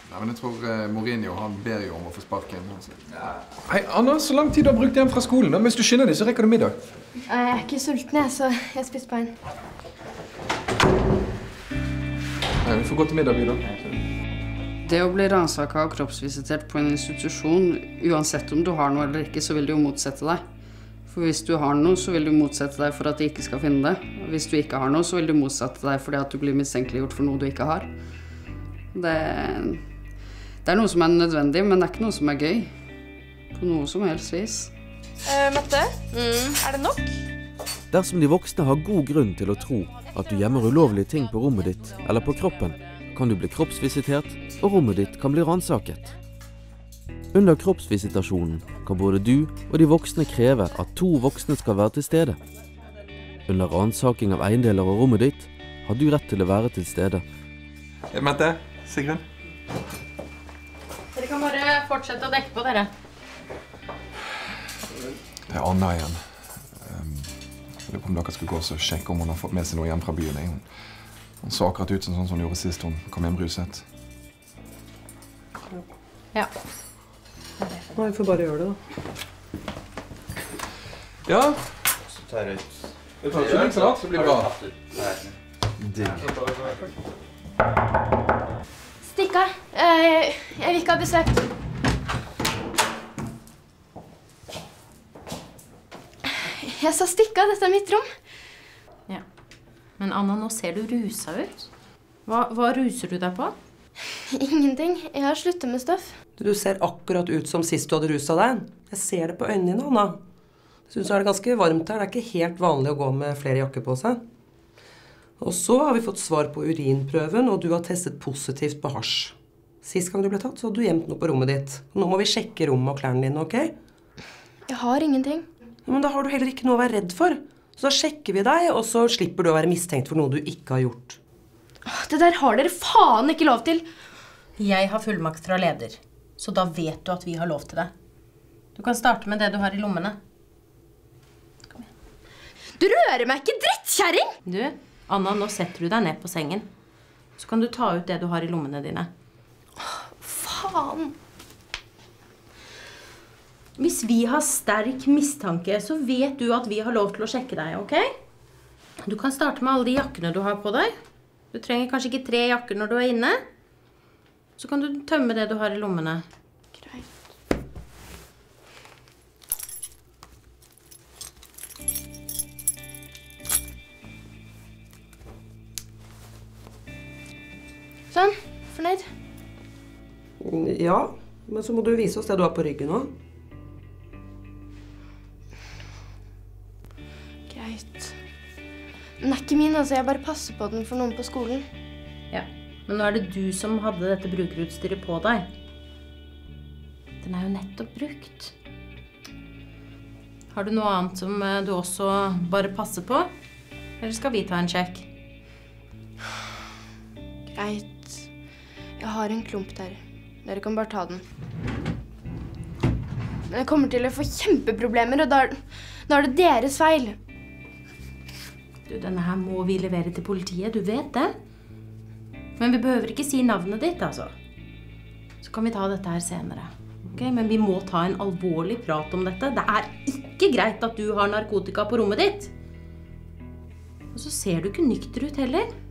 Nei, men jeg tror Mourinho, han ber jo om å få sparken. Ja. Hei, Anna, så lang tid du har brukt hjem fra skolen. Hvis du skynder deg, så rekker du middag. Jeg er ikke sulten, så jeg spiser på en. Nei, vi får gå til middag, vi da. Det å bli ransaket og kroppsvisitert på en institusjon, uansett om du har noe eller ikke, så vil du jo motsette deg. For hvis du har noe, så vil du motsette deg for at de ikke skal finne det. Og hvis du ikke har noe, så vil du motsette deg fordi at du blir mistenkeliggjort for noe du ikke har. Det er noe som er nødvendig, men det er ikke noe som er gøy. På noe som helst vis. Mette, er det nok? Dersom de voksne har god grunn til å tro at du gjemmer ulovlige ting på rommet ditt eller på kroppen, kan du bli kroppsvisitert, og rommet ditt kan bli ransaket. Under kroppsvisitasjonen kan både du og de voksne kreve at 2 voksne skal være til stede. Under ransaking av eiendeler og rommet ditt har du rett til å være til stede. Mette, Sigrun. Dere kan bare fortsette å dekke på dere. Det er Anna igjen. Jeg lurer på om dere skulle gå og sjekke om hun har fått med seg noe hjem fra byen. Hun så akkurat ut som hun gjorde sist hun kom hjem ruset. Ja. Nei, vi får bare gjøre det da. Ja. Så tar jeg ut. Det tar ikke litt salat, så blir det bra. Digg. Stikka. Jeg vil ikke ha besøk. Jeg sa stikka, dette er mitt rom. Ja. Men Anna, nå ser du rusa ut. Hva ruser du deg på? Ingenting. Jeg har sluttet med stoff. Du ser akkurat ut som sist du hadde ruset deg. Jeg ser det på øynene dine, Anna. Jeg synes det er ganske varmt her. Det er ikke helt vanlig å gå med flere jakker på seg. Og så har vi fått svar på urinprøven, og du har testet positivt på hasj. Sist gang du ble tatt, så hadde du gjemt noe på rommet ditt. Nå må vi sjekke rommet og klærne dine, ok? Jeg har ingenting. Ja, men da har du heller ikke noe å være redd for. Så da sjekker vi deg, og så slipper du å være mistenkt for noe du ikke har gjort. Det der har dere faen ikke lov til. Jeg har fullmakt fra leder, så da vet du at vi har lov til det. Du kan starte med det du har i lommene. Kom igjen. Du rører meg ikke, drittkjæring! Du, Anna, nå setter du deg ned på sengen. Så kan du ta ut det du har i lommene dine. Faen. Hvis vi har sterk mistanke, så vet du at vi har lov til å sjekke deg, ok? Du kan starte med alle de jakkene du har på deg. Du trenger kanskje ikke 3 jakker når du er inne. Så kan du tømme det du har i lommene. Greit. Sånn, fornøyd? Ja, men så må du vise oss det du har på ryggen nå. Greit. Den er ikke min, altså. Jeg bare passer på den for noen på skolen. Ja, men nå er det du som hadde dette brukerutstyret på deg. Den er jo nettopp brukt. Har du noe annet som du også bare passer på? Eller skal vi ta en sjekk? Greit. Jeg har en klump der. Dere kan bare ta den. Men jeg kommer til å få kjempeproblemer, og da er det deres feil. Du, denne her må vi levere til politiet, du vet det. Men vi behøver ikke si navnet ditt, altså. Så kan vi ta dette her senere. Okay? Men vi må ta en alvorlig prat om dette. Det er ikke greit at du har narkotika på rommet ditt. Og så ser du ikke nykter ut heller.